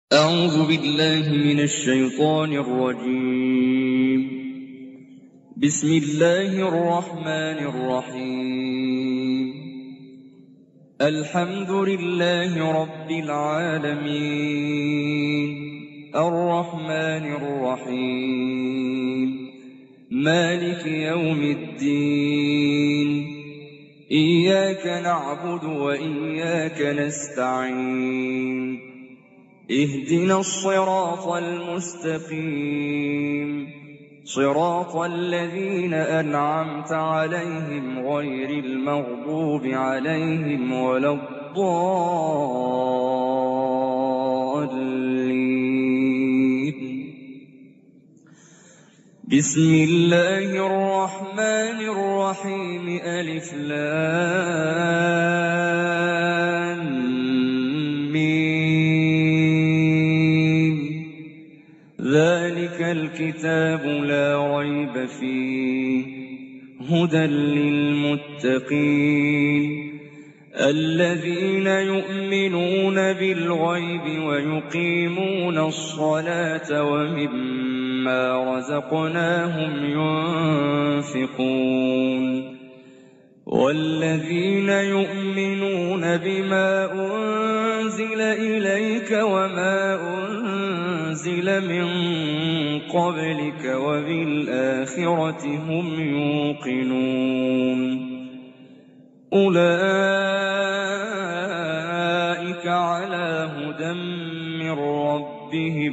أعوذ بالله من الشيطان الرجيم. بسم الله الرحمن الرحيم. الحمد لله رب العالمين، الرحمن الرحيم، مالك يوم الدين. إياك نعبد وإياك نستعين. اهدنا الصراط المستقيم، صراط الذين أنعمت عليهم غير المغضوب عليهم ولا الضالين. بسم الله الرحمن الرحيم. ألف لام ميم. ذلك الكتاب لا ريب فيه هدى للمتقين الذين يؤمنون بالغيب ويقيمون الصلاة ومما رزقناهم ينفقون والذين يؤمنون بما أنزل إليك وما أنزل من قبلك وبالآخرة هم يوقنون. أولئك على هدى من ربهم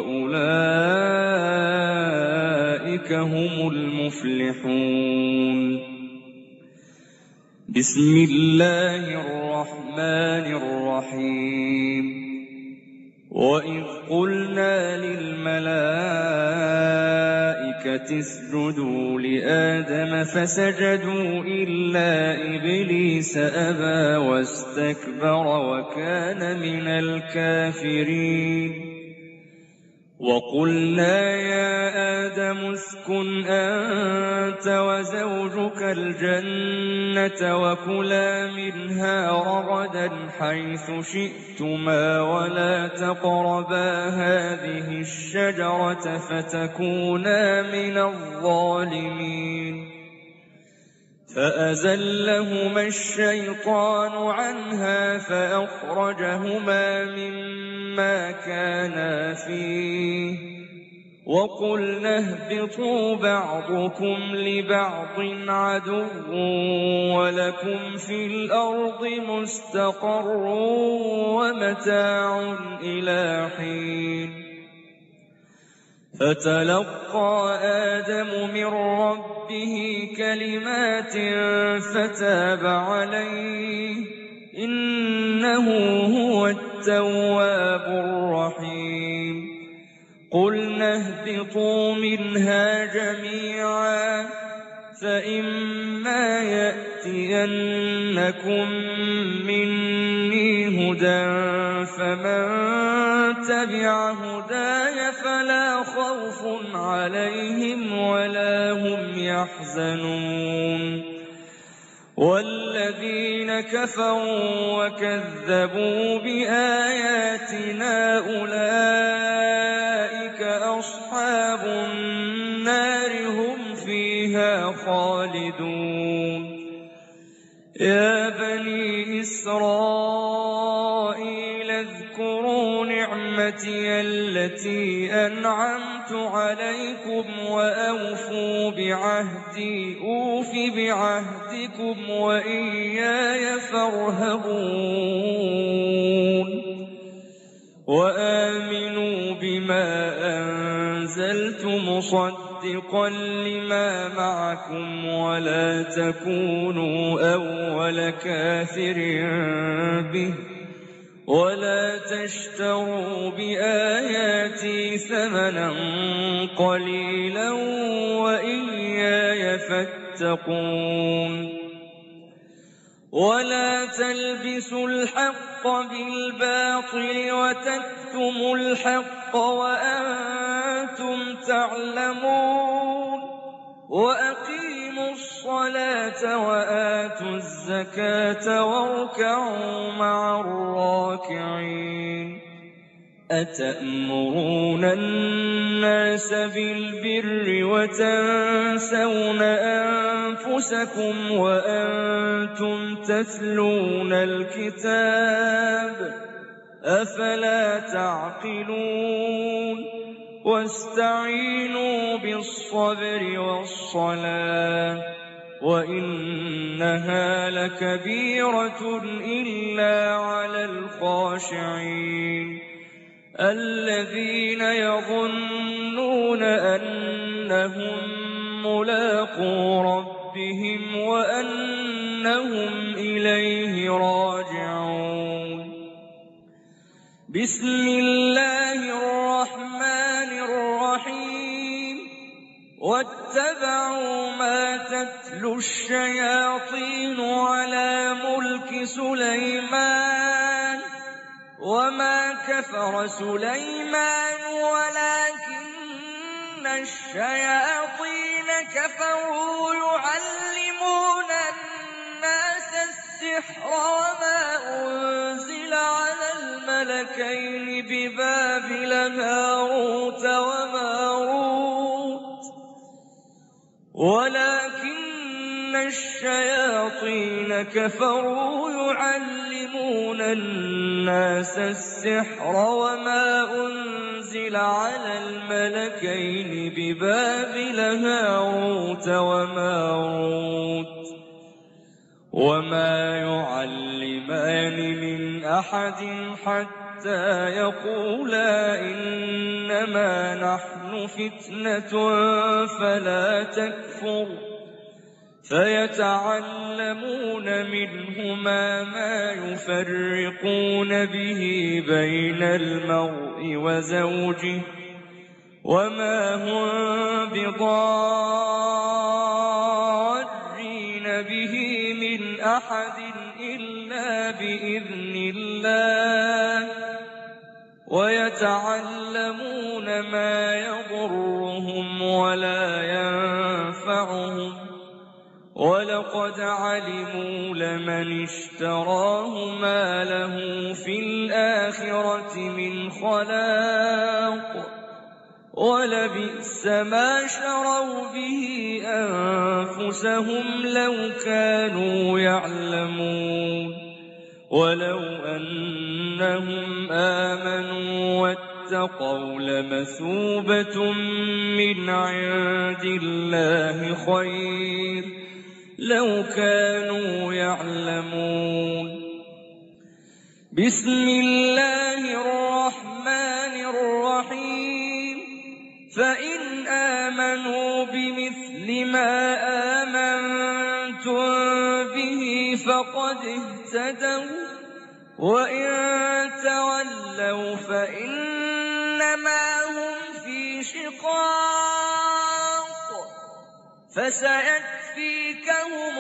وأولئك هم المفلحون. بسم الله الرحمن الرحيم. وإذ قلنا للملائكة اسجدوا لآدم فسجدوا إلا إبليس أبى واستكبر وكان من الكافرين. وقلنا يا آدم اسكن أنت وزوجك الجنة وكلا منها رغدا حيث شئتما ولا تقربا هذه الشجرة فتكونا من الظالمين. فأزلهما الشيطان عنها فأخرجهما مما كانا فيه وقلنا اهبطوا بعضكم لبعض عدو ولكم في الأرض مستقر ومتاع إلى حين. فتلقى آدم من ربه كلمات فتاب عليه إنه هو التواب الرحيم. قلنا اهبطوا منها جميعا فإما يأتينكم مني هدى فمن تبع هداي فلا خوف عليهم ولا هم يحزنون. والذين كفروا وكذبوا بآياتنا أولئك أصحاب النار هم فيها خالدون. يا بني إسرائيل اذكروا نعمتي التي أنعمت عليكم وأوفوا بعهدي أوف بعهدكم وإياي فارهبون. وآمنوا بما أنزلت مصدقا لما معكم ولا تكونوا أول كافر به ولا تشتروا بآياتي ثمنا قليلا وإياي فاتقون. ولا تلبسوا الحق بالباطل وتكتموا الحق وأنتم تعلمون. وأقيموا الصلاة وآتوا الزكاة واركعوا مع الراكعين. أَتَأْمُرُونَ النَّاسَ بِالْبِرِّ وَتَنسَوْنَ أَنفُسَكُمْ وَأَنتُمْ تَتْلُونَ الْكِتَابَ ۚ أَفَلَا تَعْقِلُونَ وَاسْتَعِينُوا بِالصَّبْرِ وَالصَّلَاةِ ۚ وَإِنَّهَا لَكَبِيرَةٌ إِلَّا عَلَى الْخَاشِعِينَ الَّذِينَ يَظُنُّونَ أَنَّهُم مُّلَاقُو رَبِّهِمْ وَأَنَّهُمْ إِلَيْهِ راجعون بسم الله الرحمن الرحيم واتبعوا ما تتلو الشياطين على ملك سليمان وما كفر سليمان ولكن الشياطين كفروا يعلمون الناس السحر وما أنزل على الملكين ببابل هاروت وماروت ولكن الشياطين كفروا يعلمون الناس السحر وما أنزل على الملكين ببابل هاروت وماروت وما يعلمان من أحد حتى يقولا إنما نحن فتنة فلا تكفر فيتعلمون منهما ما يفرقون به بين المرء وزوجه وما هم بضارين به من أحد إلا بإذن الله ويتعلمون ما يضرهم ولا ينفعهم وَلَقَدْ عَلِمُوا لَمَنِ اشْتَرَاهُ مَا لَهُ فِي الْآخِرَةِ مِنْ خَلَاقٍ وَلَبِئْسَ مَا شَرَوْا بِهِ أَنفُسَهُمْ لَوْ كَانُوا يَعْلَمُونَ وَلَوْ أَنَّهُمْ آمَنُوا وَاتَّقَوْا لَمَثُوبَةٌ مِّنْ عِندِ اللَّهِ خَيْرٌ لو كانوا يعلمون بسم الله الرحمن الرحيم فإن آمنوا بمثل ما آمنتم به فقد اهتدوا وإن تولوا فإنما هم في شقاق فسيكفيكهم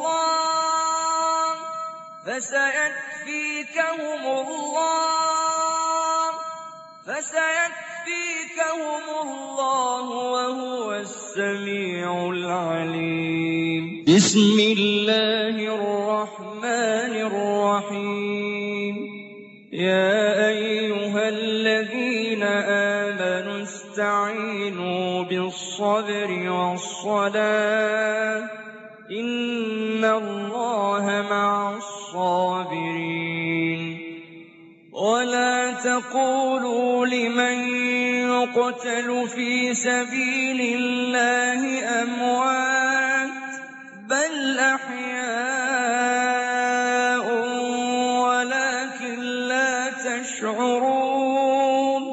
الله وهو السميع العليم بسم الله الرحمن الرحيم يا أيها الذين آمنوا استعينوا بالصبر والصلاة إن الله مع الصابرين ولا تقولوا لمن يقتل في سبيل الله أموات بل أحياء ولكن لا تشعرون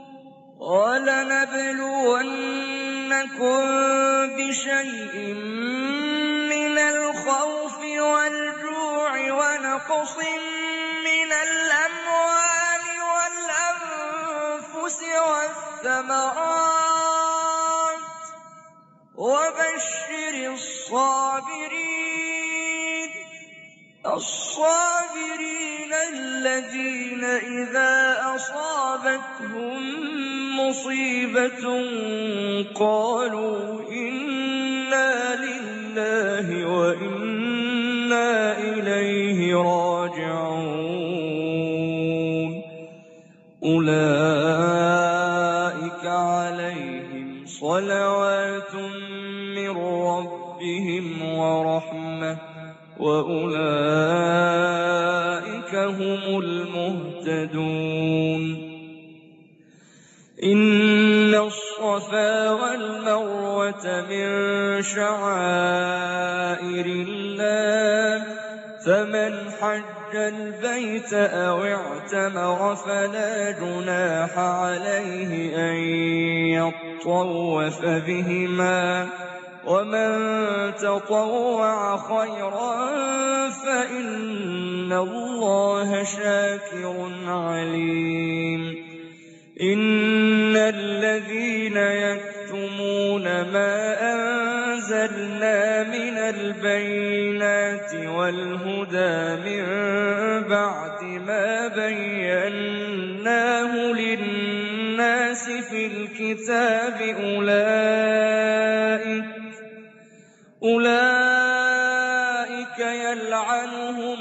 ولنبلونكم بشيء من الخوف والجوع ونقص من الأموال والأنفس والثمرات وبشر الصابرين الذين إذا أصابتهم مصيبة قالوا إنا لله وإنا إليه راجعون أولئك عليهم صلوات من ربهم ورحمة وأولئك هم المهتدون إن الصفا والمروة من شعائر الله فمن حج البيت أو اعتمر فلا جناح عليه أن يطوف بهما ومن تطوع خيرا فإن الله شاكر عليم إن الذين يكتمون ما أنزلنا من البينات والهدى من بعد ما بيناه للناس في الكتاب أولئك يلعنهم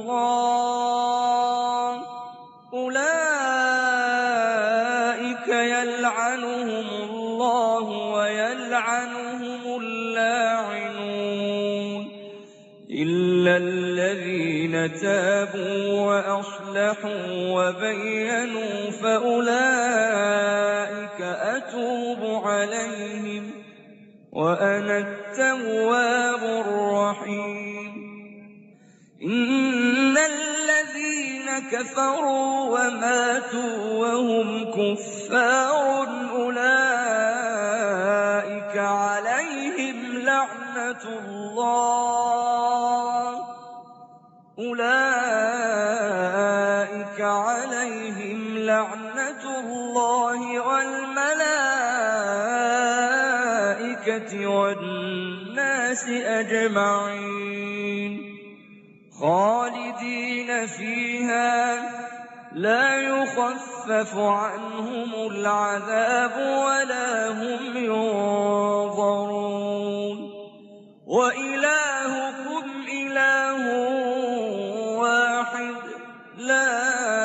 الله ويلعنهم اللاعنون إلا الذين تابوا وأصلحوا وبينوا فأولئك أتوب عليهم وأنا التواب الرحيم إن الذين كفروا وماتوا وهم كفار أولئك عليهم لعنة الله والملائكة والناس أجمعين خالدين فيها لا يخفف عنهم العذاب ولا هم ينظرون وإلهكم إله واحد لا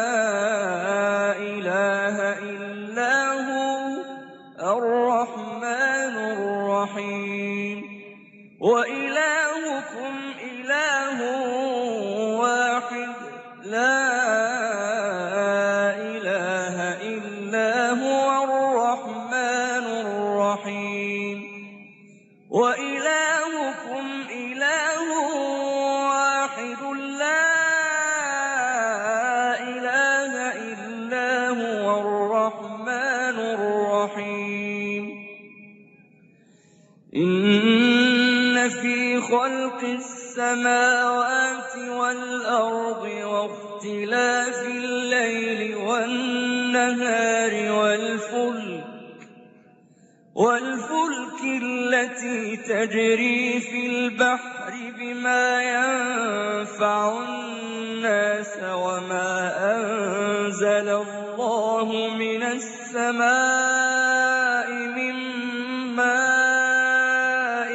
إله إلا هو الرحمن الرحيم وإلهكم إله واحد لا إله إلا هو الرحمن الرحيم وإلهكم إله واحد لا إله إلا هو الرحمن الرحيم إن في خلق السماوات والأرض واختلاف الليل والنهار والفلك التي تجري في البحر بما ينفع الناس وما أنزل الله من السماء من ماء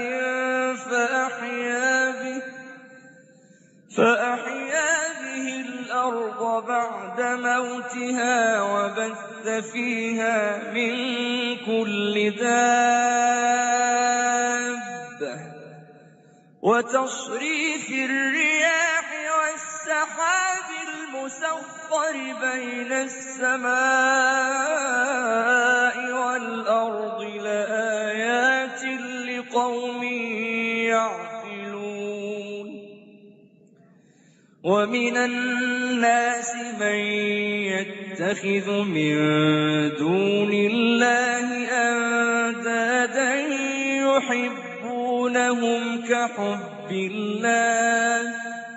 فأحيا به الأرض بعد موتها وبث فيها من كل دابة وتصريف الرياح والسحاب المسخر بين السماء والأرض لآيات لقوم يعقلون ومن الناس من يتخذ من دون الله أندادا يحبونهم كحب الله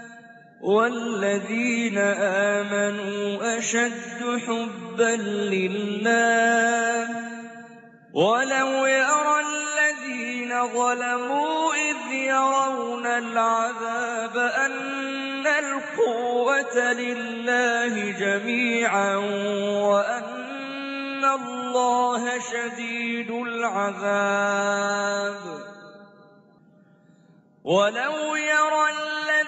والذين آمنوا أشد حبا لله ولو يرى الذين ظلموا إذ يرون العذاب أن القوة لله جميعا وأن الله شديد العذاب ولو يرى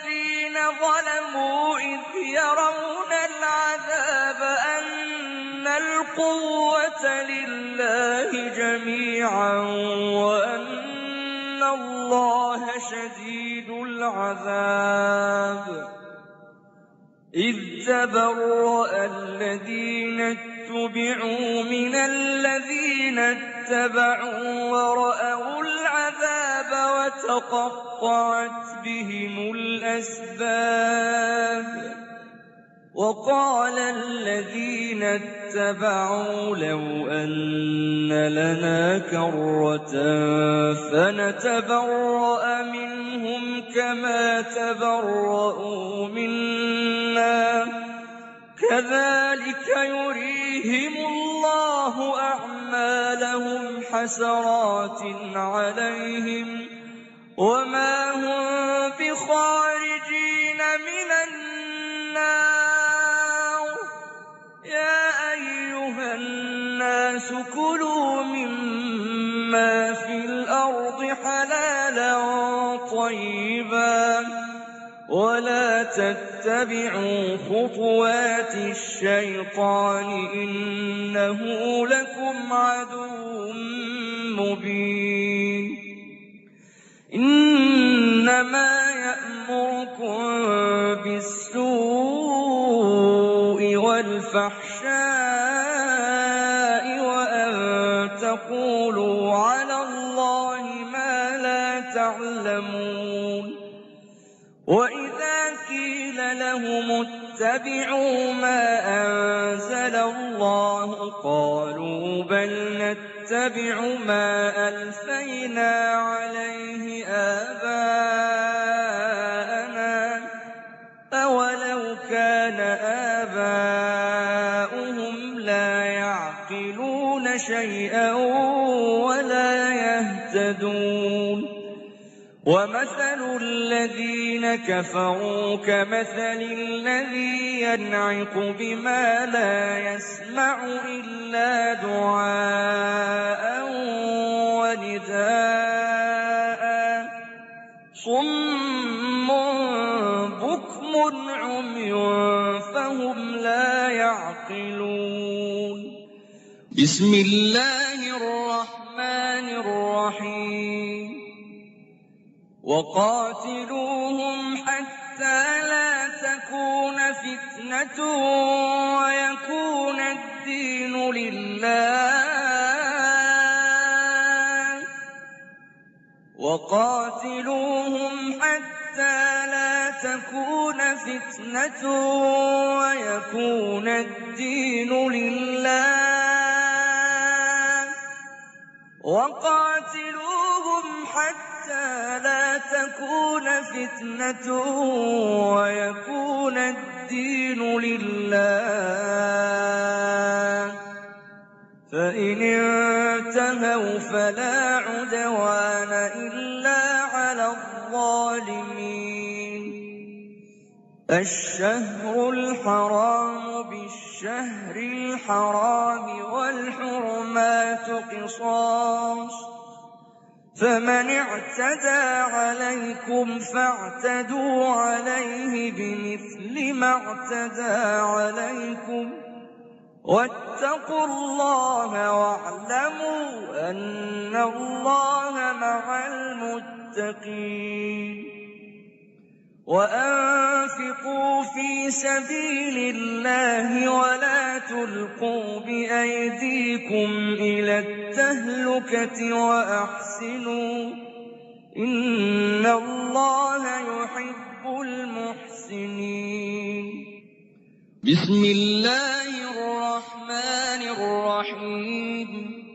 الذين ظلموا إذ يرون العذاب أن القوة لله جميعا وأن الله شديد العذاب إذ تبرأ الذين اتبعوا من الذين اتبعوا ورأوا العذاب وتقطعت بهم الأسباب وقال الذين اتبعوا لو أن لنا كرة فنتبرأ منهم كما تبرؤوا منا كذلك يريهم الله أعمالهم حسرات عليهم وما هم بخارجين من النار يا أيها الناس كلوا مما في الأرض حلالا طيبا ولا تتبعوا خطوات الشيطان إنه لكم عدو مبين إنما يأمركم بالسوء والفحشاء وأن تقولوا على الله ما لا تعلمون وإذا قيل لهم اتبعوا ما أنزل الله قالوا بل نتبع ما ألفينا عليه آباءنا أولو كان آباؤهم لا يعقلون شيئا ولا يهتدون ومثل الذين كفروا كمثل الذي ينعق بما لا يسمع إلا دعاء ونداء صم بكم عمي فهم لا يعقلون بسم الله الرحمن الرحيم وقاتلوهم حتى لا تكون فتنة ويكون الدين لله وقاتلوهم حتى لا تكون فتنة ويكون الدين لله وقاتلوهم حتى لا تكون فتنة ويكون الدين لله فإن انتهوا فلا عدوان إلا على الظالمين الشهر الحرام بالشهر الحرام والحرمات قصاص فمن اعتدى عليكم فاعتدوا عليه بمثل ما اعتدى عليكم واتقوا الله واعلموا أن الله مع المتقين وأنفقوا في سبيل الله ولا تلقوا بأيديكم إلى التهلكة وأحسنوا إن الله يحب المحسنين بسم الله الرحمن الرحيم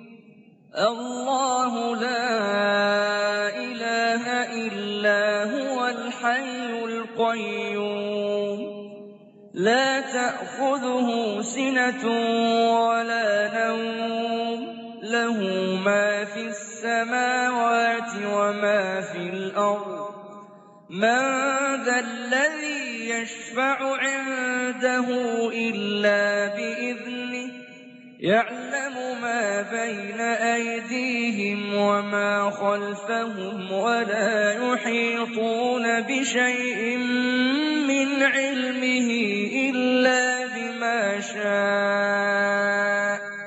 الله لا إله إلا هو الحي القيوم لا تأخذه سنة ولا نوم له ما في السماوات وما في الأرض من ذا الذي يشفع عنده إلا بإذنه يعلم ما بين أيديهم وما خلفهم ولا يحيطون بشيء من علمه إلا بما شاء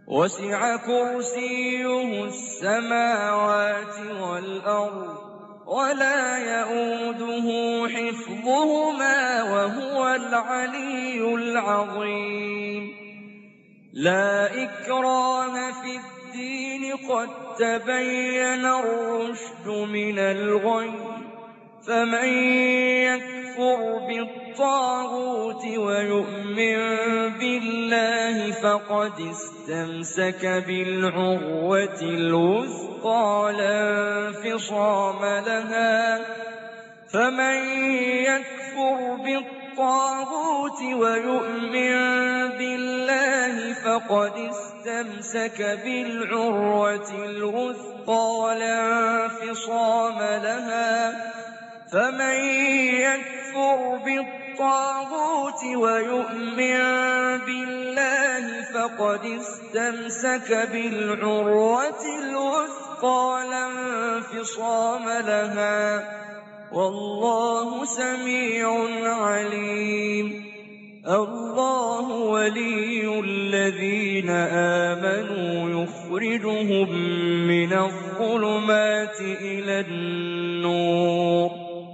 وسع كرسيه السماوات والأرض ولا يئوده حفظهما وهو العلي العظيم لا إكراه في الدين قد تبين الرشد من الغي فمن يكفر بالطاغوت ويؤمن بالله فقد استمسك بالعروة الوثقى لا انفصام لها فمن يكفر بالطاغوت ويؤمن بالله فقد استمسك بالعروة الوثقى لا انفصام لها فمن يكفر بالطاغوت ويؤمن بالله فقد استمسك بالعروة الوثقى لا انفصام لها والله سميع عليم الله ولي الذين آمنوا يخرجهم من الظلمات إلى النور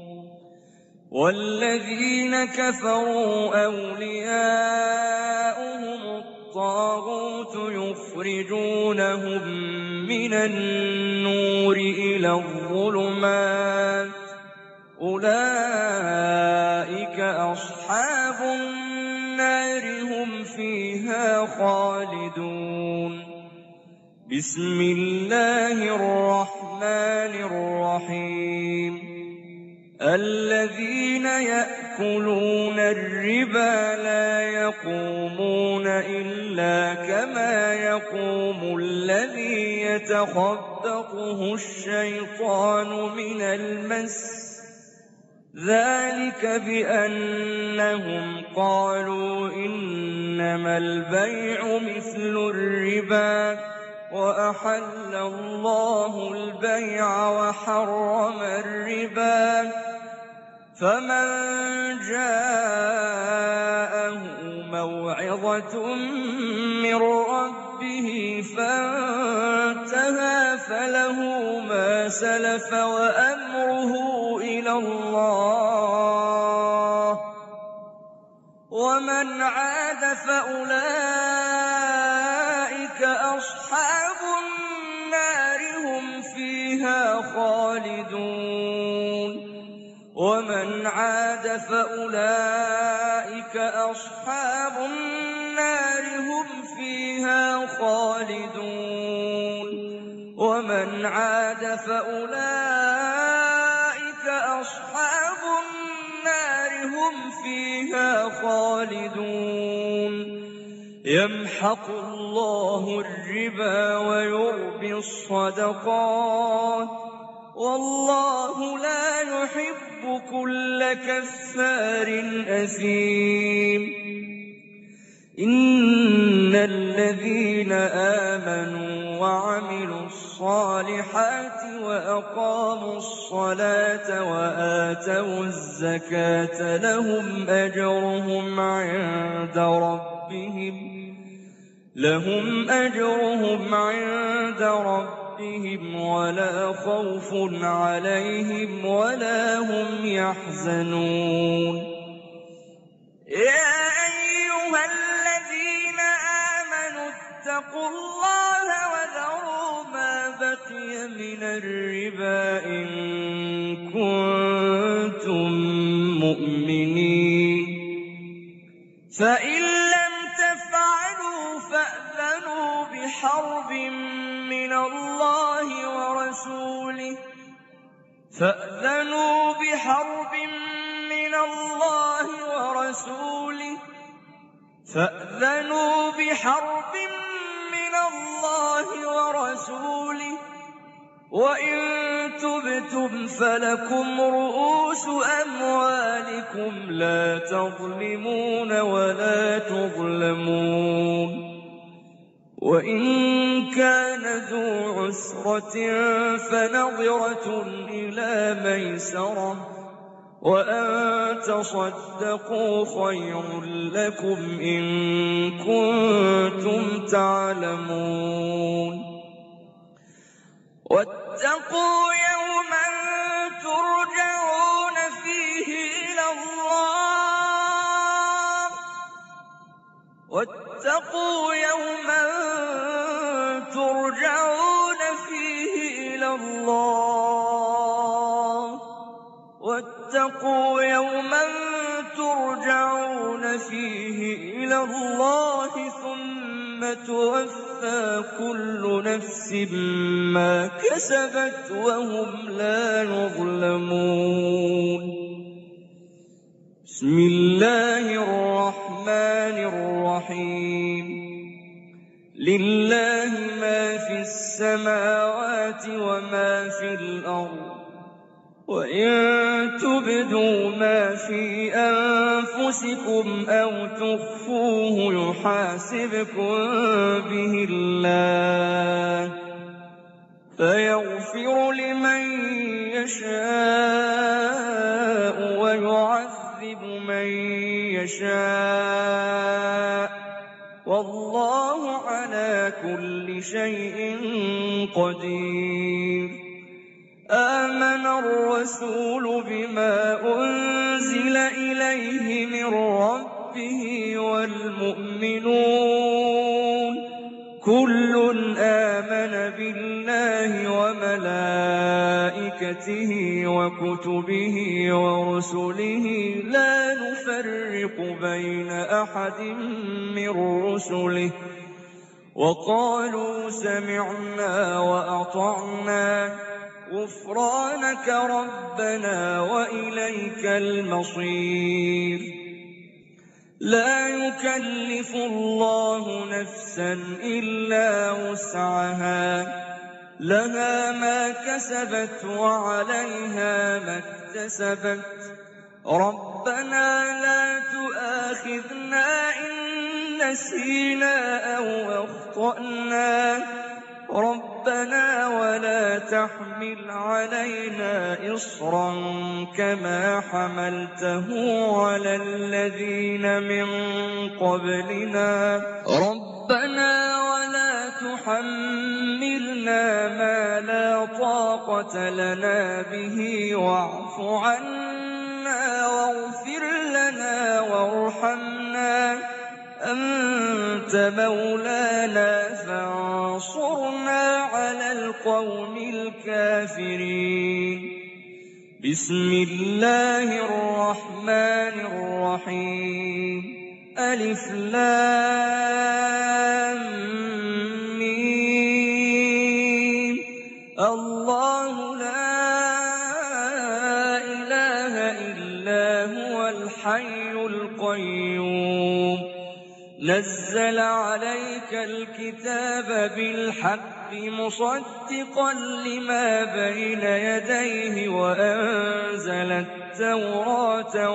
والذين كفروا أولياؤهم الطاغوت يخرجونهم من النور إلى الظلمات أولئك أصحاب النار هم فيها خالدون بسم الله الرحمن الرحيم الذين يأكلون الربا لا يقومون إلا كما يقوم الذي يتخبطه الشيطان من المس ذلك بأنهم قالوا إنما البيع مثل الربا وأحل الله البيع وحرم الربا فمن جاءه موعظة من ربه فانتهى فله ما سلف وأمره إلى الله ومن عاد فأولئك أصحاب النار هم فيها خالدون ومن عاد فأولئك أصحاب النار هم فيها خالدون ومن عاد فأولئك أصحاب النار هم فيها خالدون يمحق الله الربا ويربي الصدقات والله لا يحب كل كفار أثيم إن الذين آمنوا وعملوا الصالحات وأقاموا الصلاة وآتوا الزكاة لهم أجرهم عند ربهم ولا خوف عليهم ولا هم يحزنون يا أيها الذين آمنوا اتقوا الله وذروا ما بقي من الربا إن كنتم مؤمنين فإن لم تفعلوا فأذنوا بحرب من الله ورسوله وإن تبتم فلكم رؤوس أموالكم لا تظلمون ولا تظلمون وإن كان ذو عسرة فنظرة إلى ميسرة وأن تصدقوا خير لكم إن كنتم تعلمون واتقوا يوما ترجعون فيه إلى الله واتقوا يوما ترجعون فيه إلى الله واتقوا يوما ترجعون فيه إلى الله ثم توفى كل نفس ما كسبت وهم لا يظلمون بسم الله الرحمن الرحيم لله ما في السماوات وما في الأرض وإن تبدوا ما في أنفسكم أو تخفوه يحاسبكم به الله فيغفر لمن يشاء ويعذب من يشاء والله على كل شيء قدير آمن الرسول بما أنزل إليه من ربه والمؤمنون كل آمن بالله وملائكته وكتبه ورسله لا نفرق بين أحد من رسله وقالوا سمعنا وأطعنا غفرانك ربنا وإليك المصير لا يكلف الله نفسا إلا وسعها لها ما كسبت وعليها ما اكتسبت ربنا لا تؤاخذنا إن نسينا أو أخطأنا ربنا ولا تحمل علينا إصرا كما حملته على الذين من قبلنا ربنا ولا تحملنا ما لا طاقة لنا به واعف عنا واغفر لنا وارحمنا أنت مولانا فانصرنا على القوم الكافرين بسم الله الرحمن الرحيم ألف لام ميم الله لا إله إلا هو الحي القيوم نزل عليك الكتاب بالحق مصدقا لما بين يديه وأنزل التوراة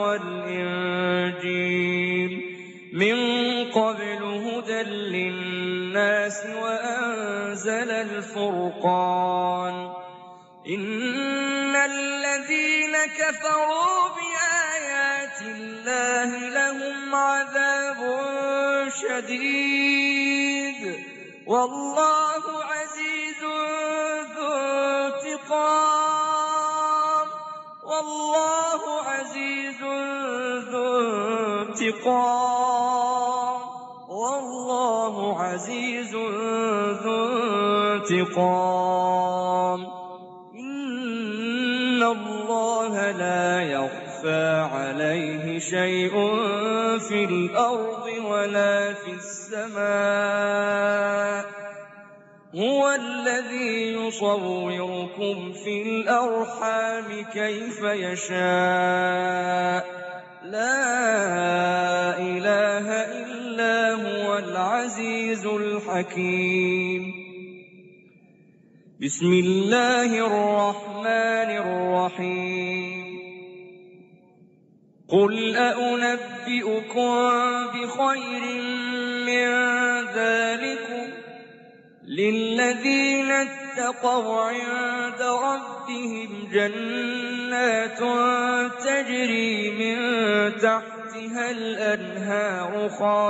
والإنجيل من قبل هدى للناس وأنزل الفرقان إن الذين كفروا بآيات الله لهم عذاب شديد والله عزيز ذو انتقام والله عزيز ذو انتقام والله عزيز ذو انتقام إن الله لا يخفى عليه شيء في الأرض ولا في السماء هو الذي يصوركم في الأرحام كيف يشاء لا إله إلا هو العزيز الحكيم بسم الله الرحمن الرحيم قل أنبئكم بخير من ذلكم للذين اتقوا عند ربهم جنات تجري من تحتها الأنهار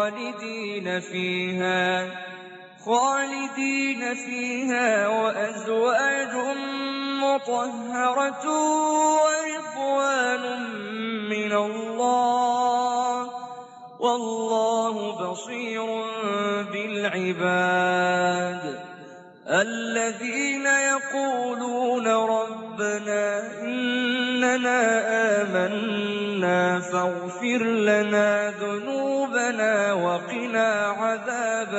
خالدين فيها وأزواج مطهرة ورضوان من الله والله بصير بالعباد. الذين يقولون ربنا إننا آمنا فاغفر لنا ذنوبنا وقنا عذاب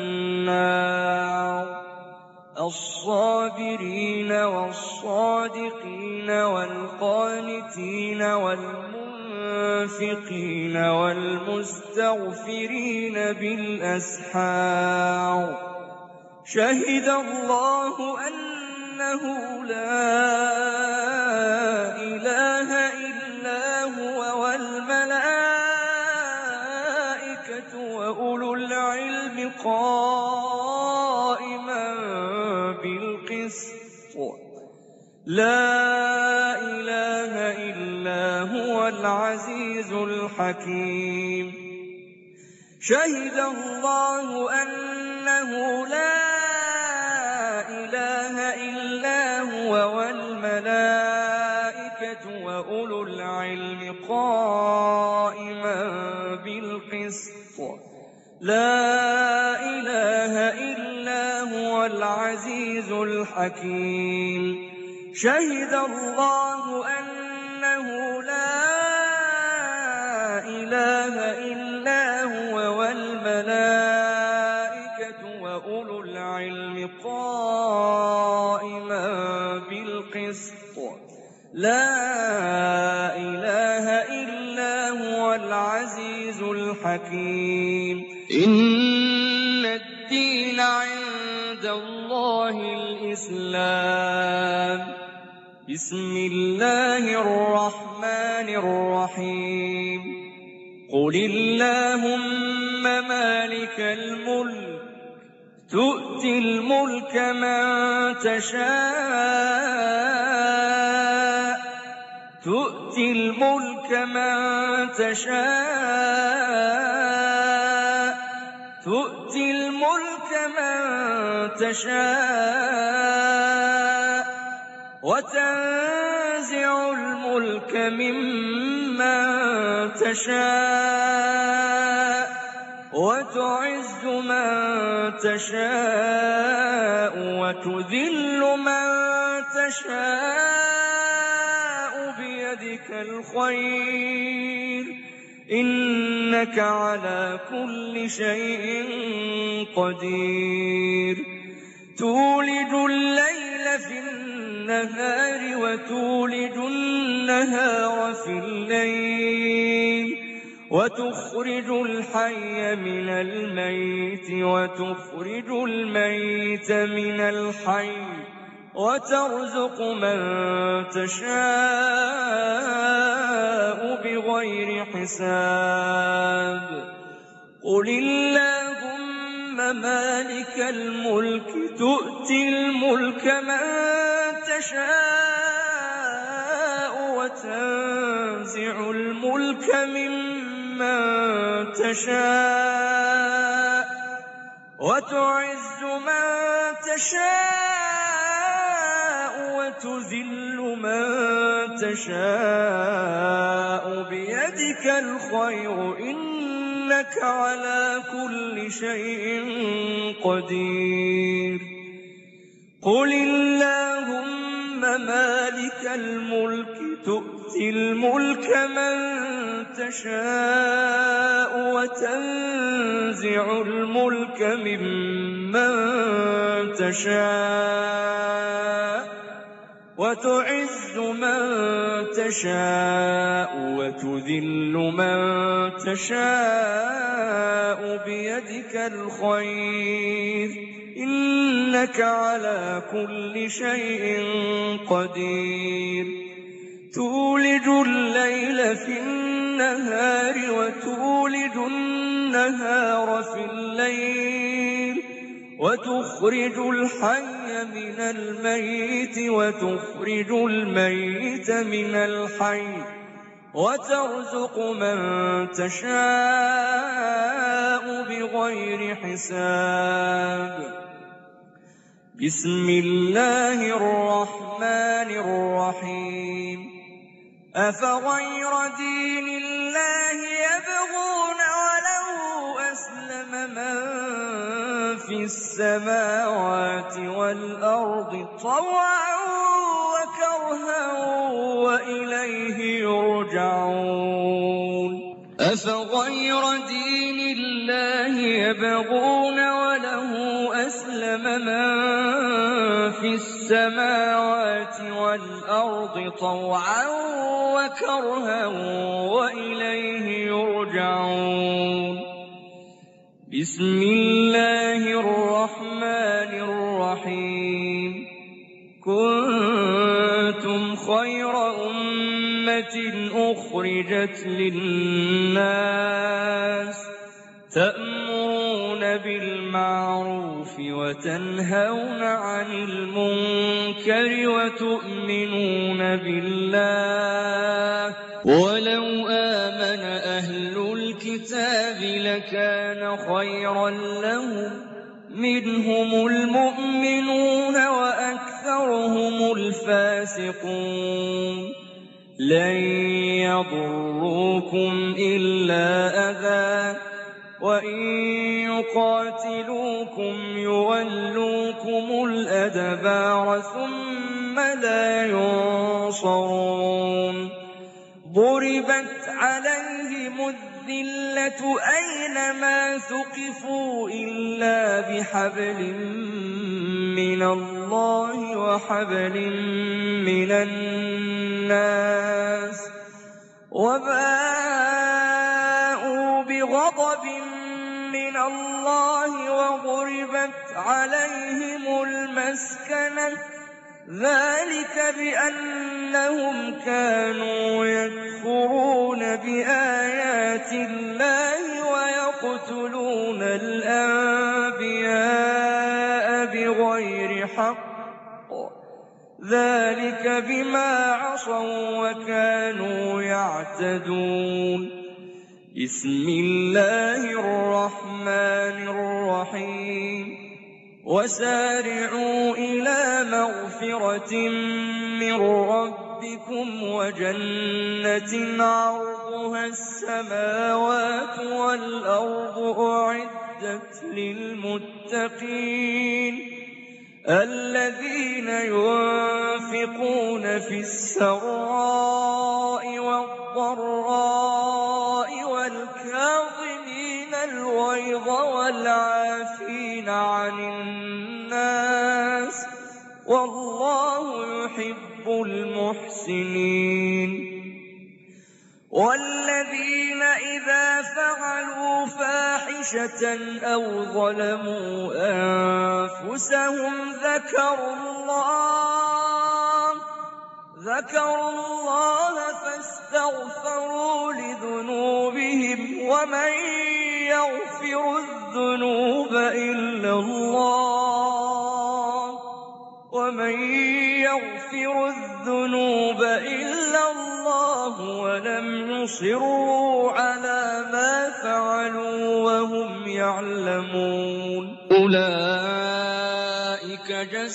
النار. الصابرين والصادقين والقانتين والمنفقين والمستغفرين بالأسحار. شهد الله أنه لا إله إلا هو والملائكة وأولو العلم قائما بالقسط. لا إله إلا هو العزيز الحكيم. شهد الله أنه لا إله إلا هو والملائكة وأولو العلم قائما بالقسط. لا إله إلا هو العزيز الحكيم. شهد الله أنه لا إله إلا هو والملائكة وأولو العلم قائما بالقسط. لا إله إلا هو العزيز الحكيم. إن الدين عند الله الإسلام. بسم الله الرحمن الرحيم. قل اللهم مالك الملك تؤتي الملك من تشاء وتنزع الملك ممن تشاء وتعز من تشاء وتذل من تشاء بيدك الخير إنك على كل شيء قدير. تولج الليل في النهار وتولج النهار في الليل وتخرج الحي من الميت وتخرج الميت من الحي وترزق من تشاء بغير حساب. قل اللهم مالك الملك تؤتي الملك من تشاء وتنزع الملك ممن تشاء وتعز من تشاء وتذل من تشاء بيدك الخير إنك على كل شيء قدير. قل اللهم مالك الملك تؤتي الملك من تشاء وتنزع الملك ممن تشاء وتعز من تشاء وتذل من تشاء بيدك الخير إنك على كل شيء قدير. تولج الليل في النهار وتولج النهار في الليل وتخرج الحي من الميت وتخرج الميت من الحي وترزق من تشاء بغير حساب. بسم الله الرحمن الرحيم. أفغير دين الله يبغون وله أسلم من في السماوات والأرض طوعا وكرها وإليه يرجعون. أفغير دين الله يبغون وله أسلم من في السماوات والأرض طوعا وكرها وإليه يرجعون. بسم الله الرحمن الرحيم. كنتم خير أمة أخرجت للناس تأمرون بالمعروف وتنهون عن المنكر وتؤمنون بالله ولو آمن أهل الكتاب لكان خيرا لهم منهم المؤمنون وأكثرهم الفاسقون. لن يضروكم إلا أذى وإن يقاتلوكم يولوكم الأدبار ثم لا ينصرون. ضربت عليهم الذلة أينما ثقفوا إلا بحبل من الله وحبل من الناس وباءوا بغضب من الله وضربت عليهم المسكنة ذلك بأنهم كانوا يكفرون بآيات الله ويقتلون الأنبياء بغير حق ذلك بما عصوا وكانوا يعتدون. بسم الله الرحمن الرحيم. وسارعوا إلى مغفرة من ربكم وجنة عرضها السماوات والأرض أعدت للمتقين الذين ينفقون في السراء والضراء والكاظمين الغيظ والعافين عن الناس والله يحب المحسنين. والذين إذا فعلوا فاحشة أو ظلموا أنفسهم ذكروا الله فاستغفروا لذنوبهم ومن يغفر الذنوب إلا الله ولم يصروا على ما فعلوا وهم يعلمون. أولئك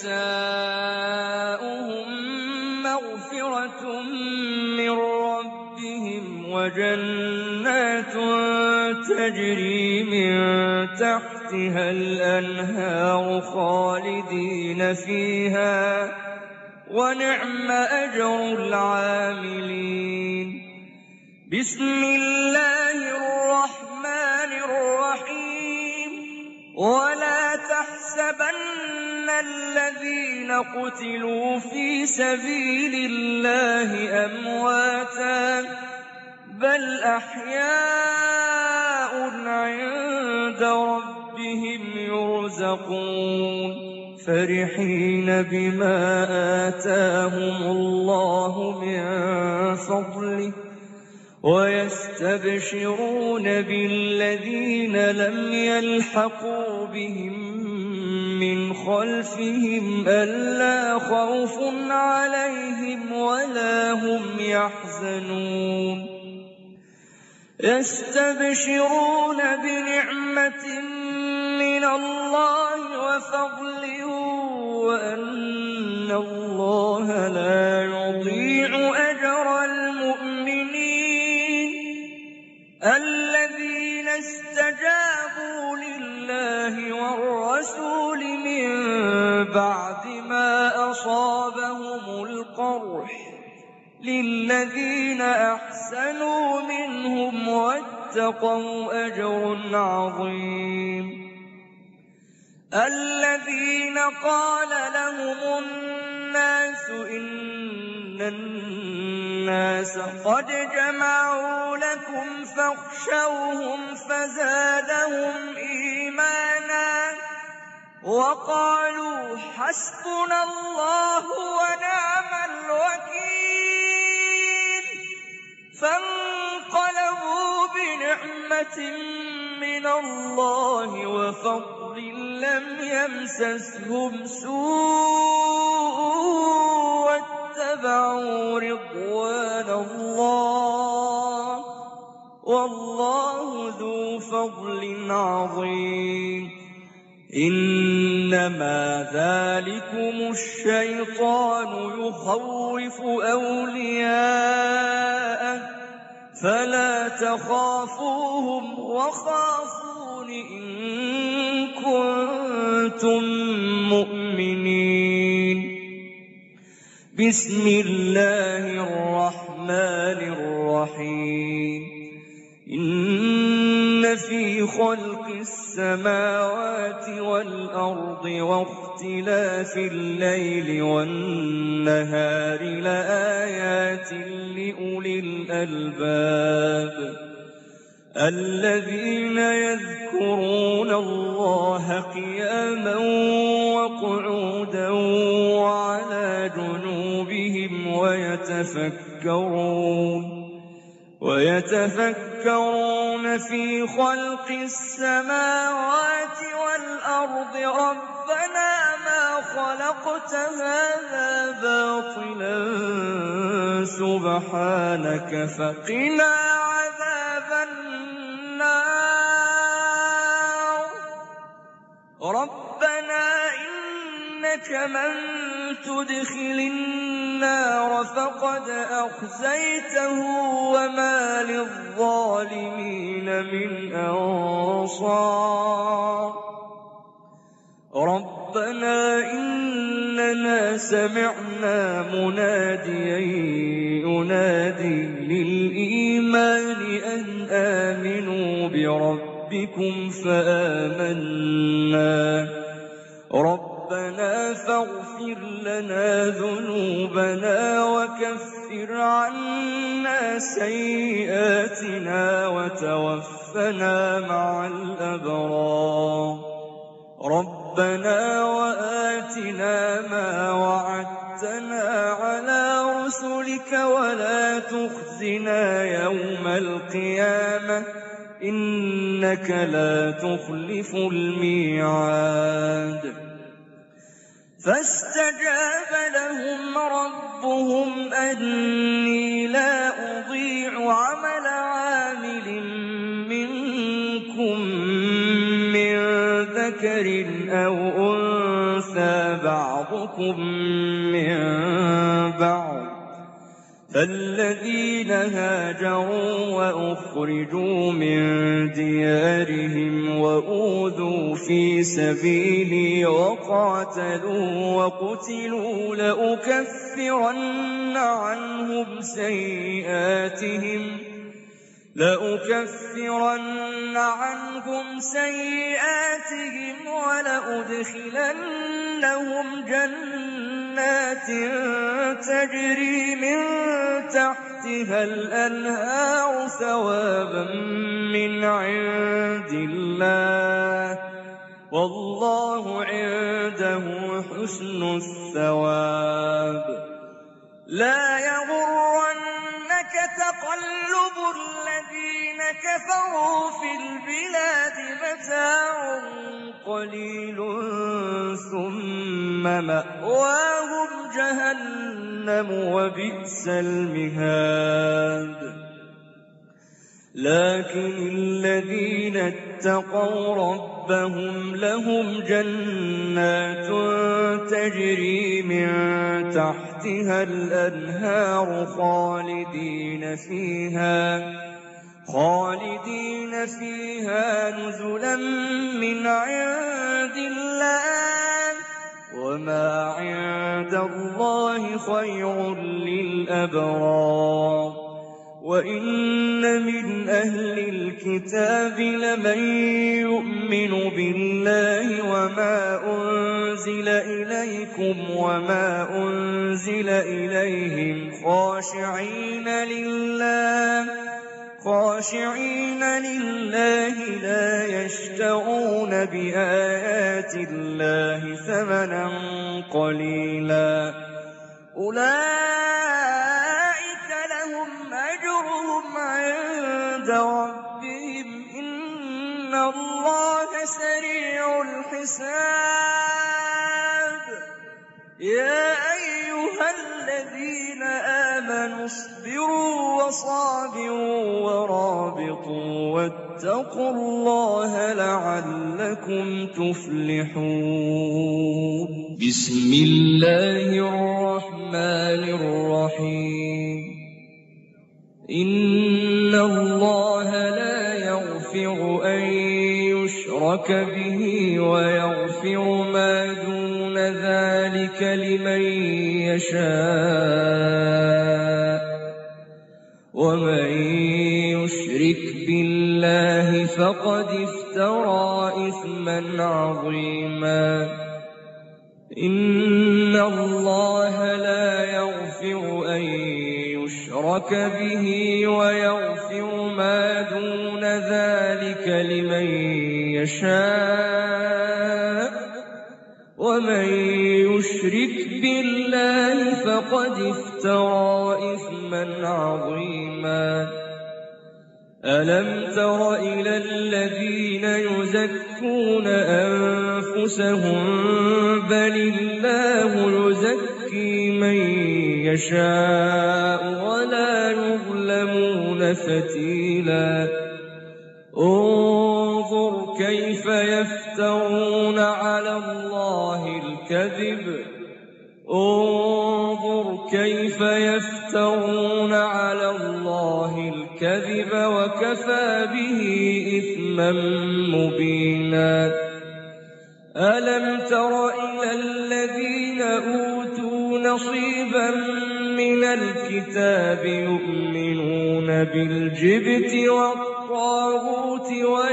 جزاؤهم مغفرة من ربهم وجنات تجري من تحتها الأنهار خالدين فيها ونعم أجر العاملين. بسم الله الرحمن الرحيم. ولا تحسبن الذين قتلوا في سبيل الله أمواتا بل أحياء عند ربهم يرزقون فرحين بما آتاهم الله من فضله ويستبشرون بالذين لم يلحقوا بهم من خلفهم ألا خوف عليهم ولا هم يحزنون يستبشرون بنعمة من الله وفضل وأن الله لا يضيع أجر المؤمنين الذين استجابوا لله والرسول من بعد ما أصابهم القرح للذين أحسنوا منهم واتقوا أجر عظيم الذين قال لهم الناس إن الناس قد جمعوا لكم فاخشوهم فزادهم إيمانا وقالوا حسبنا الله ونعم الوكيل فانقلبوا بنعمة من الله وفضل لم يمسسهم سوء واتبعوا رضوان الله والله ذو فضل عظيم إنما ذلكم الشيطان يخوف أولياءه فلا تخافوهم وخافون إن كنتم مؤمنين بسم الله الرحمن الرحيم إن في خلق السماوات والأرض واختلاف الليل والنهار لآيات لأولي الألباب الذين يذكرون الله قياما وقعودا وعلى جنوبهم ويتفكرون في خلق السماوات والأرض ربنا ما خلقت هذا باطلا سبحانك فقنا عذاب النار ربنا إنك من تدخل النار فقد أخزيته وما للظالمين من أنصار ربنا إننا سمعنا مناديا ينادي للإيمان أن آمنوا بربكم فآمنا ربنا فاغفر لنا ذنوبنا وكفر عنا سيئاتنا وتوفنا مع الأبرار ربنا وآتنا ما وعدتنا على رسلك ولا تخزنا يوم القيامة إنك لا تخلف الميعاد فاستجاب لهم ربهم أني لا أضيع عمل عامل منكم من ذكر أو أنثى بعضكم من بعض فالذين هاجروا وأخرجوا من ديارهم وأوذوا في سبيلي وقاتلوا وقتلوا لأكفرن عنهم سيئاتهم ولأدخلنهم جنات تجري من تحتها الأنهار ثوابا من عند الله والله عنده حسن الثواب لا يغرنك تقلب الذين كفروا في البلاد متاع قليل مأواهم جهنم وبئس المهاد لكن الذين اتقوا ربهم لهم جنات تجري من تحتها الأنهار خالدين فيها نزلا من عند الله وما عند الله خير للأبرار وإن من أهل الكتاب لمن يؤمن بالله وما أنزل إليكم وما أنزل إليهم خاشعين لله لا يشترون بآيات الله ثمنا قليلا أولئك لهم أجرهم عند ربهم إن الله سريع الحساب يا أيها الذين آمنوا اصبروا وصابروا ورابطوا واتقوا الله لعلكم تفلحون بسم الله الرحمن الرحيم إن الله لا يغفر أن يشرك به ويغفر ما دون ذلك لمن يشاء ومن يشرك بالله فقد افترى إثما عظيما إن الله لا يغفر أن يشرك به ويغفر ما دون ذلك لمن يشاء ومن يشرك بالله فقد افترى إثما عظيما ألم تر إلى الذين يزكون أنفسهم بل الله يزكي من يشاء ولا يظلمون فتيلا انظر كيف يفترون على الله الكذب وكفى به إثما مبينا ألم تر إلى الذين أوتوا نصيبا من الكتاب يؤمنون بالجبت والطاغوت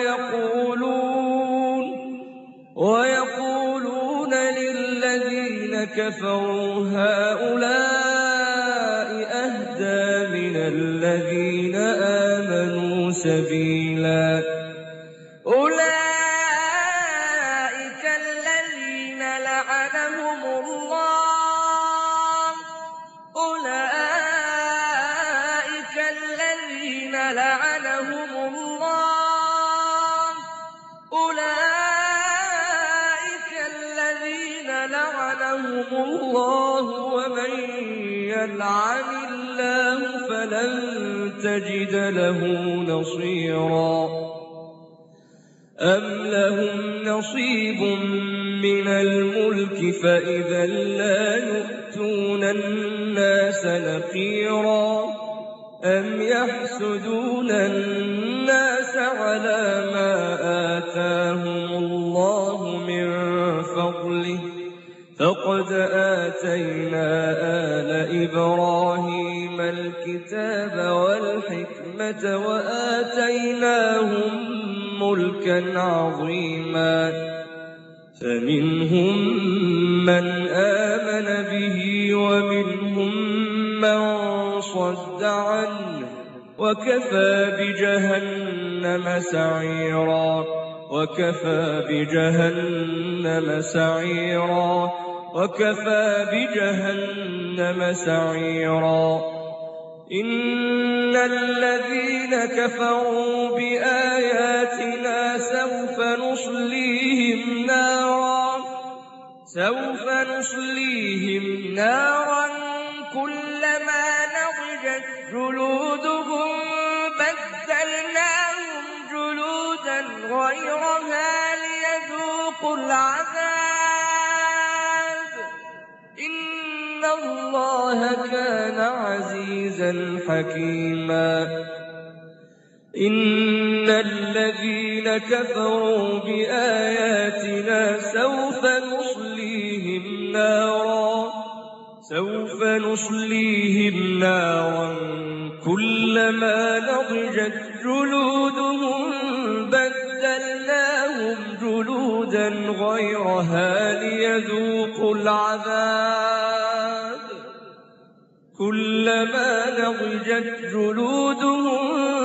ويقولون للذين كفروا هؤلاء أهدى من الذين آمنوا سبيلا أولئك الذين لعنهم الله ومن يلعن الله فلن تجد له نصيرا أم لهم نصيب من الملك فإذا لا يؤتون الناس نقيرا أم يحسدون الناس على ما آتاهم الله من فضله فقد آتينا آل إبراهيم الكتاب والحكمة وآتيناهم ملكا عظيما فمنهم من آمن به ومنهم من صد عنه وكفى بجهنم سعيرا إن الذين كفروا بآياتنا سوف سوف نصليهم نارا كلما نضجت جلودهم بدلناهم جلودا غيرها ليذوقوا العذاب إن الله كان عزيزا حكيما إن الذين كفروا بآياتنا سوف نصليهم نارا كلما نضجت جلودهم بدلناهم جلودا غيرها ليذوقوا العذاب كلما نضجت جلودهم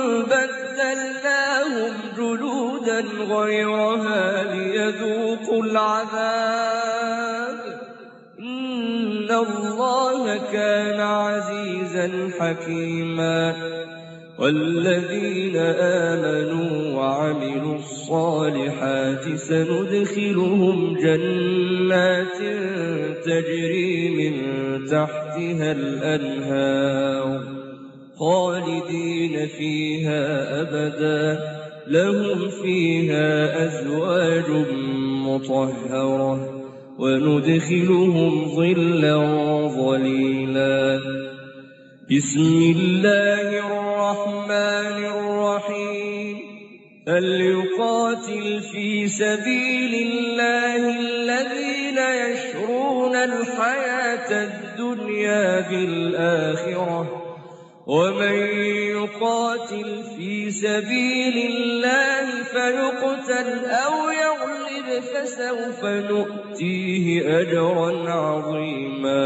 بدلناهم جلودا غيرها ليذوقوا العذاب إن الله كان عزيزا حكيما والذين آمنوا وعملوا الصالحات سندخلهم جنات تجري من تحتها الأنهار خالدين فيها أبدا لهم فيها أزواج مطهرة وندخلهم ظلا ظليلا بسم الله الرحمن الرحيم فليقاتل في سبيل الله الذين يشرون الحياة الدنيا بالآخرة ومن يقاتل في سبيل الله فيقتل أو يغلب فسوف نؤتيه أجرا عظيما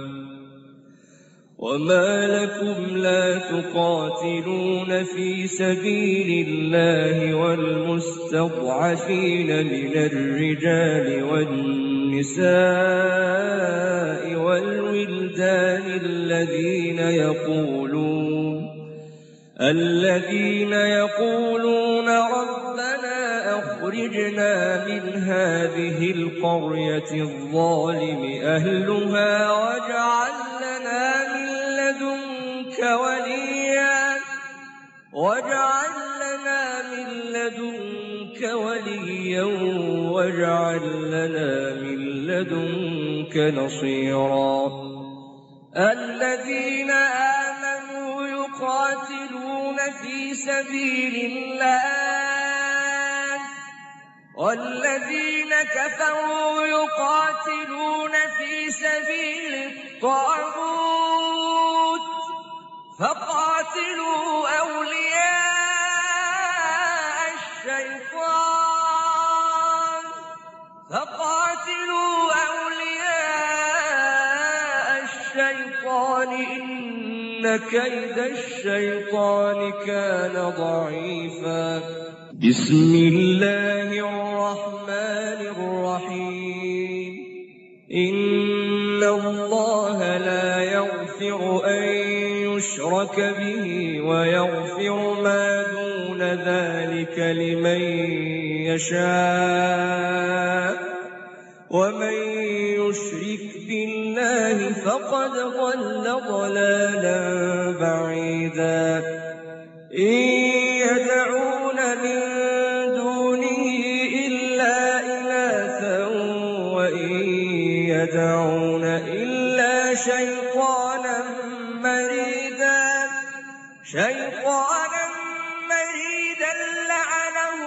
وما لكم لا تقاتلون في سبيل الله والمستضعفين من الرجال والنساء والولدان الذين يقولون ربنا أخرجنا من هذه القرية الظالم أهلها واجعل لنا من لدنك وليا واجعل لنا من لدنك نصيرا الذين آمنوا يقاتلون في سبيل الله والذين كفروا يقاتلون في سبيل الطاغوت فقاتلوا أولياء الشيطان إن كيد الشيطان كان ضعيفا بسم الله الرحمن الرحيم إن الله لا يغفر أن يشرك به ويغفر ما دون ذلك لمن يشاء ومن يشرك بالله فقد ضل ضلالا بعيدا إن يدعون من دونه إلا إناثا وإن يدعون إلا شيطانا مريدا لعنه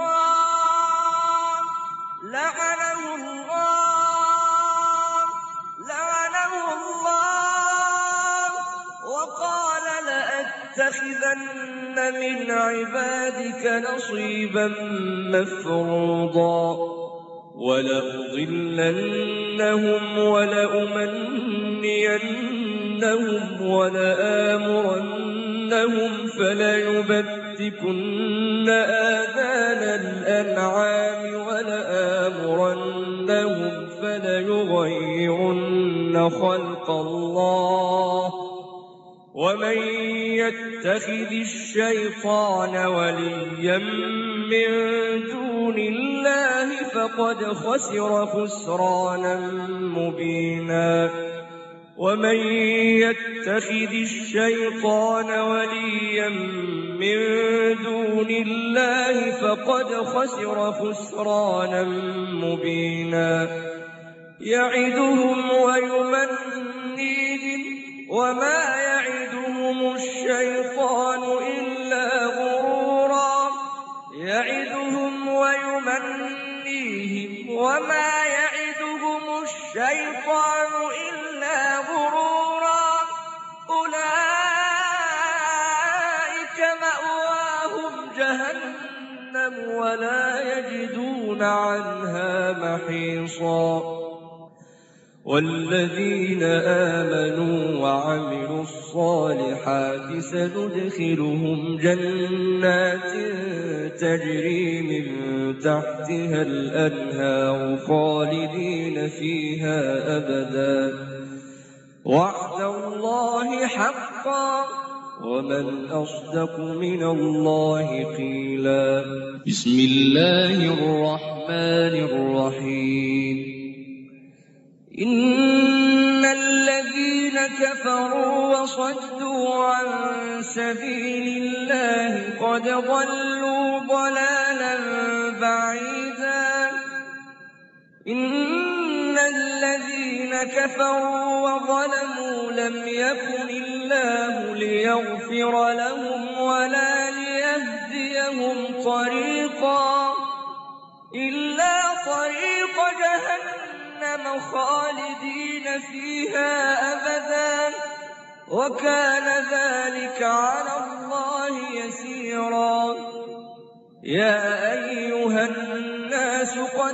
الله وقال لأتخذن من عبادك نصيبا مفروضا ولأضلنهم ولأمنينهم ولآمرنهم فليبتكن آذان الأنعام ولآمرنهم فليغيرن خلق الله ومن يتخذ الشيطان وليا من دون الله فقد خسر خسرانا مبينا ومن يتخذ الشيطان وليا من دون الله فقد خسر خسرانا مبينا يعدهم ويمنيهم وما يعدهم الشيطان إلا غرورا يعدهم ويمنيهم وما يعدهم الشيطان إلا غرورا أولئك مأواهم جهنم ولا يجدون عنها محيصا والذين آمنوا وعملوا الصالحات سندخلهم جنات تجري من تحتها الأنهار خالدين فيها أبدا وعد الله حقا ومن أصدق من الله قيلا بسم الله الرحمن الرحيم إن الذين كفروا وصدوا عن سبيل الله قد ضلوا ضلالا بعيدا إن الذين كفروا وظلموا لم يكن الله ليغفر لهم ولا ليهديهم طريقا إلا طريق جهنم خالدين فيها أبدا وكان ذلك على الله يسيرا يا أيها الناس قد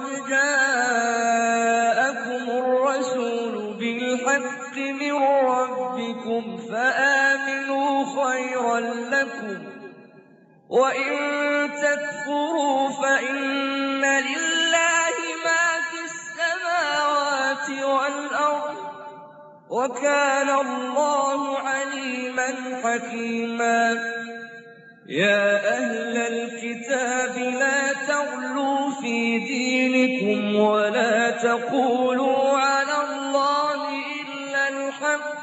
جاءكم الرسول بالحق من ربكم فآمنوا خيرا لكم وإن تكفروا فإن لله ما في السماوات والأرض وكان الله عليما حكيما يا أهل الكتاب لا تغلوا في دينكم ولا تقولوا على الله إلا الحق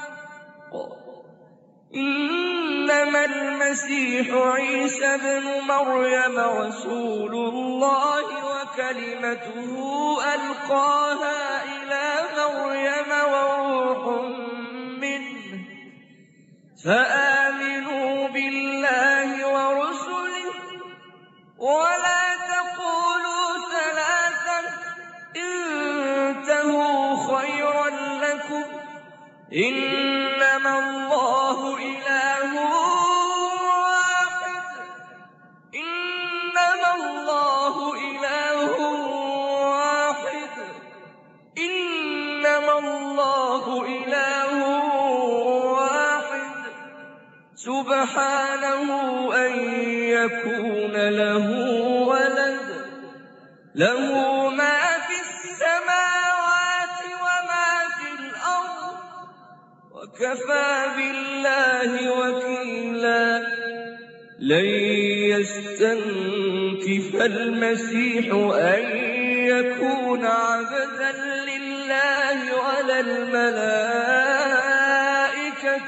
إنما المسيح عيسى ابن مريم رسول الله وكلمته ألقاها إلى مريم وروح منه فآمنوا بالله ورسله ولا تقولوا ثلاثا انتهوا خيرا لكم إنما الله إله واحد إنما الله إله واحد إنما الله إله واحد سبحانه أن يكون له ولد له ما في السماوات وما في الأرض وكفى بالله وكيلا لن يستنكف المسيح أن يكون عبدا لله ولا الملائكة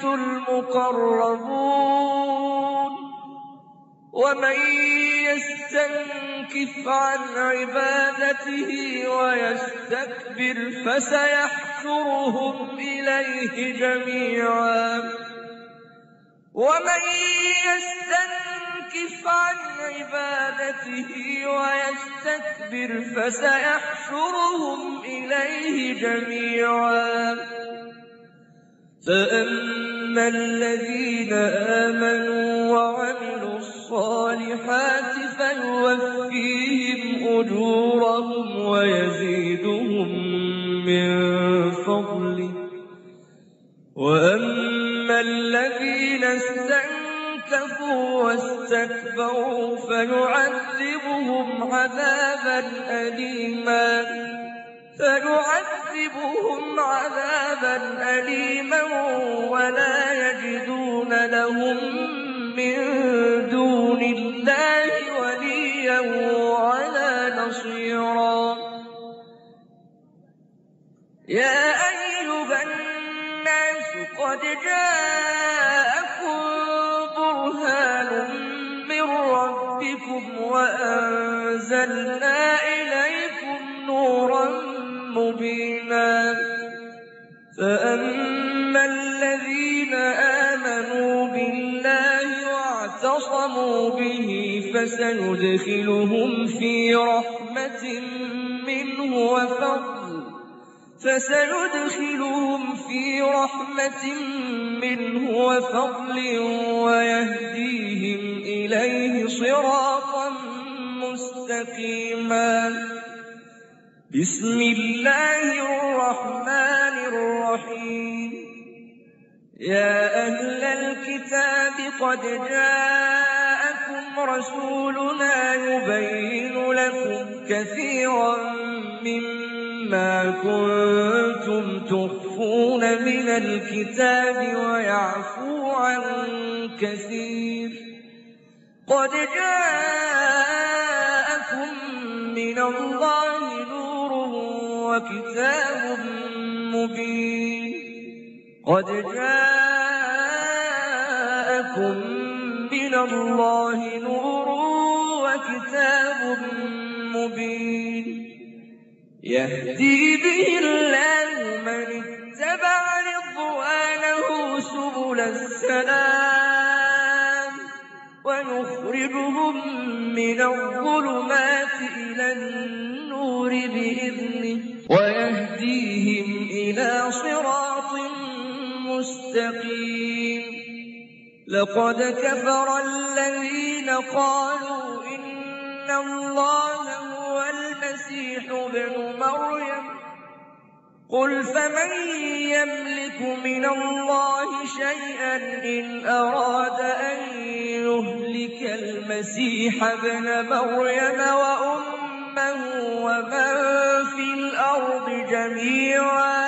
المقربون ومن يستنكف عن عبادته ويستكبر فسيحشرهم إليه جميعا ومن يستنكف عن عبادته ويستكبر فسيحشرهم إليه جميعا فأما الذين آمنوا وعملوا الصالحات فيوفيهم أجورهم ويزيدهم من فضله وأما الذين استنكفوا واستكبروا فيعذبهم عذابا أليما ولا يجدون لهم من دون الله وليا ولا نصيرا خيرا. يا أيها الناس قد جاءكم برهان من ربكم وأنزلنا إليكم نورا مبينا. فأما الذين آمنوا بالله واعتصموا به فسندخلهم في رحمة منه وفضل ويهديهم إليه صراطا مستقيما. بسم الله الرحمن الرحيم. يا أهل الكتاب قد جاءكم رسولنا يبين لكم كثيرا مما كنتم تخفون من الكتاب ويعفو عن كثير. قد جاءكم من الله نور وكتاب مبين. قد جاءكم من الله نور وكتاب مبين يهدي به الله من اتبع رضوانه سبل السلام ويخرجهم من الظلمات إلى النور بإذنه ويهديهم إلى صراط مستقيم. لقد كفر الذين قالوا إن الله هو المسيح ابن مريم. قل فمن يملك من الله شيئا إن أراد أن يهلك المسيح ابن مريم وأمه ومن في الأرض جميعا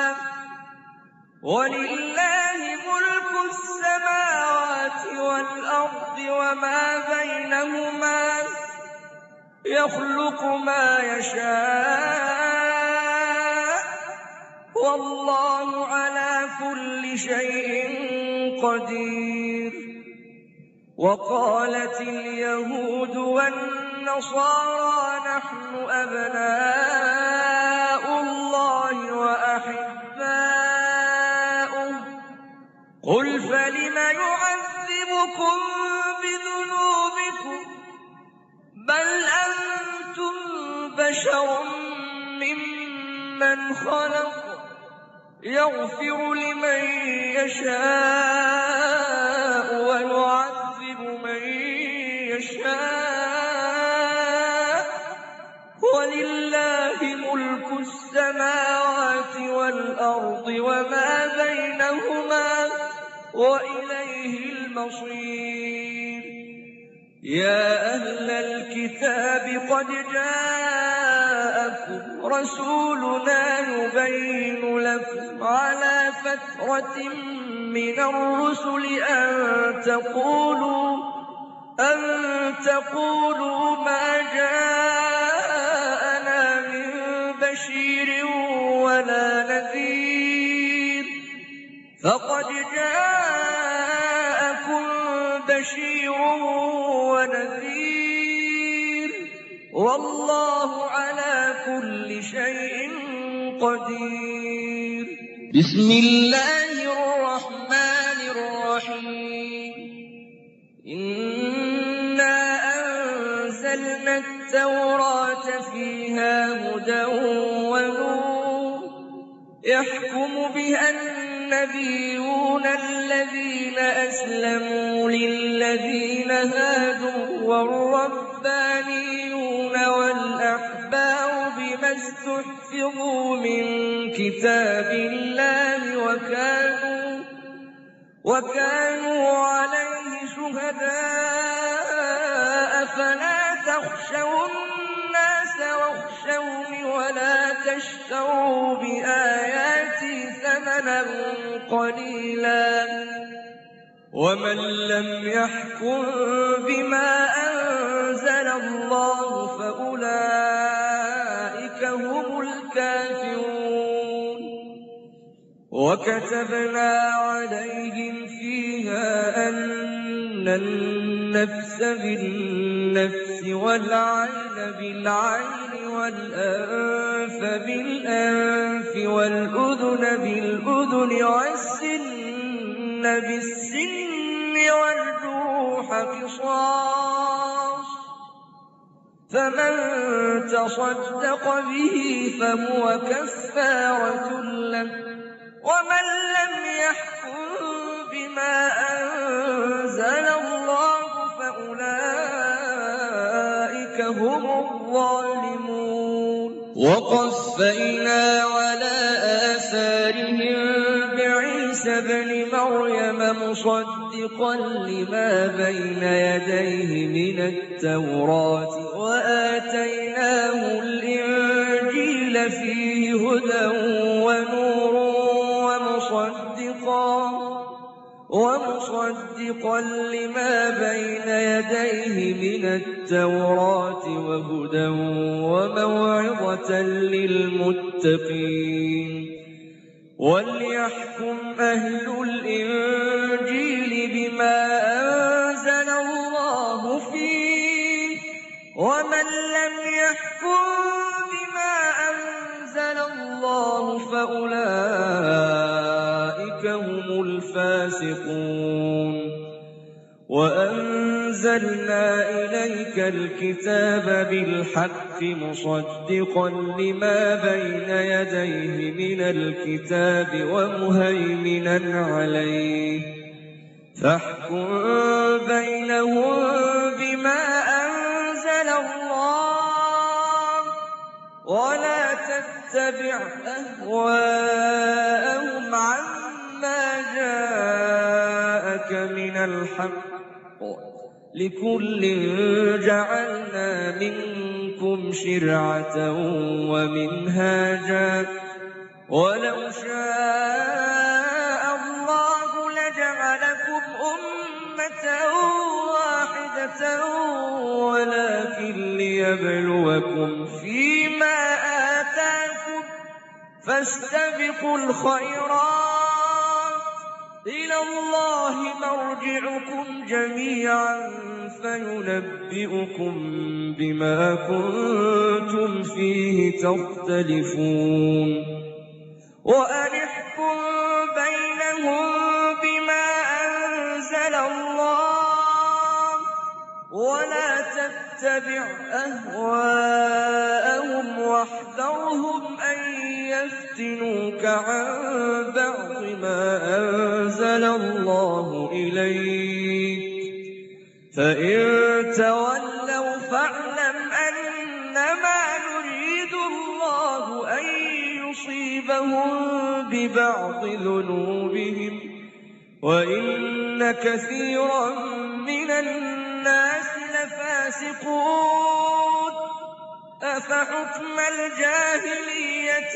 ولله ملك السماوات والأرض وما بينهما يخلق ما يشاء والله على كل شيء قدير. وقالت اليهود والنصارى نحن أبناء الله وأحباؤه. قل فلم يعذبكم بذنوبكم بل أنتم بشر ممن خلق يغفر لمن يشاء ويعذب من يشاء ولله ملك السماوات والأرض وما بينهما وإليه المصير. يا أهل الكتاب قد جاءكم رسولنا يبين لكم على فترة من الرسل أن تقولوا ما جاءنا من بشير ولا نذير. فقد جاءكم بشير ونذير والله على كل شيء قدير. بسم الله الرحمن الرحيم. إنا أنزلنا التوراة فيها هدى ونور يحكم بها النبيون الذين أسلموا للذين هادوا والربانيون والأحبار بما استحفظوا من كتاب الله وكانوا عليه شهداء. فلا تخشوا الناس واخشوني ولا تشتروا بآياتي ثمنا قليلا ومن لم يحكم بما أنزل الله فأولئك هم الكافرون وكتبنا عليهم فيها أن النفس بالنفس والعين بالعين والأنف بالأنف والأذن بالأذن والسن بالسن والجروح قصاص فمن تصدق به فهو كفارة له ومن لم يحكم بما أنزل الله فأولئك هم الظالمون وقفينا على آثارهم بعيسى ابن مريم مصدقا لما بين يديه من التوراة وآتيناه الإنجيل فيه هدى ونور ومصدقا لما بين يديه من التوراة وهدى وموعظة للمتقين وليحكم أهل الإنجيل بما أنزل الله فيه ومن لم يحكم بما أنزل الله فأولئك هم الفاسقون وأنزلنا إليك الكتاب بالحق مصدقا لما بين يديه من الكتاب ومهيمنا عليه فاحكم بينهم بما أنزل الله ولا تتبع أهواءهم عما جاءك من الحق لكل جعلنا منكم شرعة ومنهاجا ولو شاء الله لجعلكم أمة واحدة ولكن ليبلوكم فيما آتاكم فاستبقوا الخيرات إلى الله مرجعكم جميعا فينبئكم بما كنتم فيه تختلفون وأن احكم بينهم بما أنزل الله ولا تتبع أهواءهم واحذرهم أن يفتنوك عن بعض ما أنزل الله إليك فإن تولوا فاعلم أنما يريد الله أن يصيبهم ببعض ذنوبهم وإن كثيرا من الناس لفاسقون أفحكم الجاهلية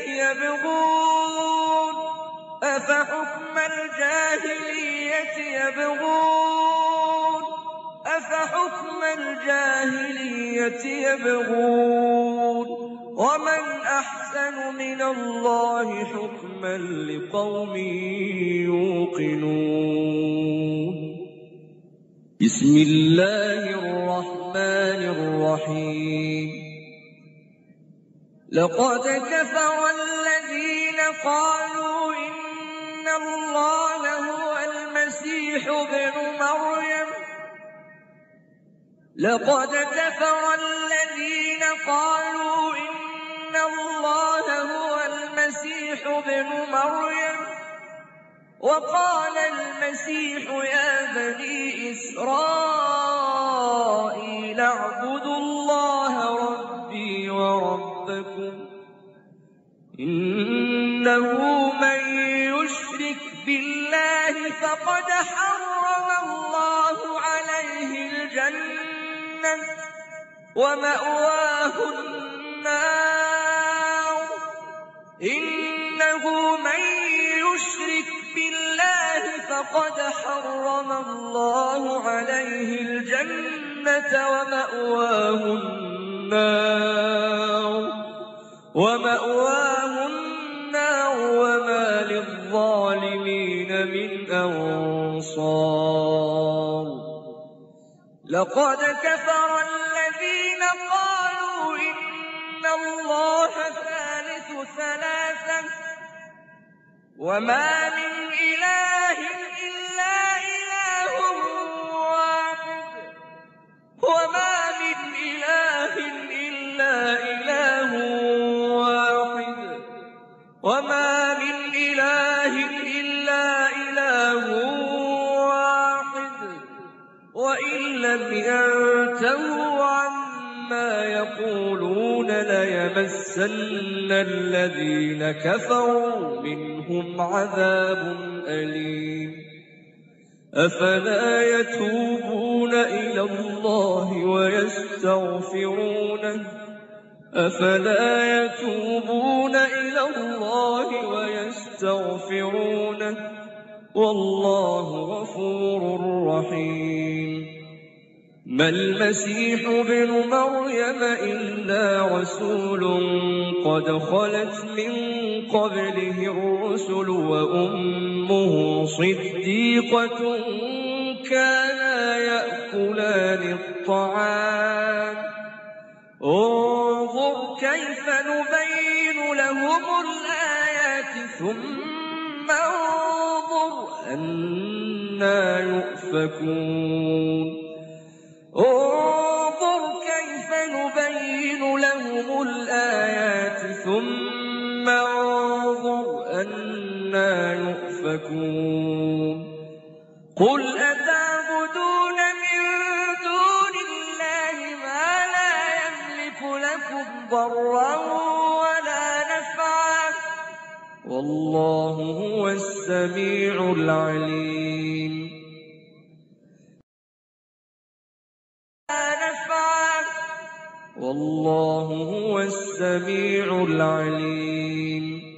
يبغون ومن أحسن من الله حكما لقوم يوقنون بسم الله الرحمن الرحيم لقد كفر الذين قالوا إن الله هو المسيح ابن مريم وقال المسيح يا بني إسرائيل اعبدوا الله ربي وربكم إنه من يشرك بالله فقد حرم الله عليه الجنة ومأواه النار إنه من يشرك بالله فقد حرم الله عليه الجنة ومأواه النار ومأواه النار وما للظالمين من أنصار. لقد كفر الذين قالوا إن الله ثالث ثلاثة وما من إله إلا إله واحد وما من إله إلا إله واحد وما من إله إلا إله واحد وإن لم ينتهوا عما يقولون ليمسن الذين كفروا منهم عذاب أليم. أفلا يتوبون إلى الله ويستغفرونه أفلا يتوبون إلى الله ويستغفرونه والله غفور رحيم. ما المسيح ابن مريم إلا رسول قد خلت من قبله الرسل وأمه صديقة كانا يأكلان الطعام. انظر كيف نبين لهم الآيات ثم انظر أنى يؤفكون. انظر كيف نبين لهم الآيات ثم انظر أنى يؤفكون. قل أتعبدون من دون الله ما لا يملك لكم ضرا ولا نفعا والله هو السميع العليم. والله هو السميع العليم.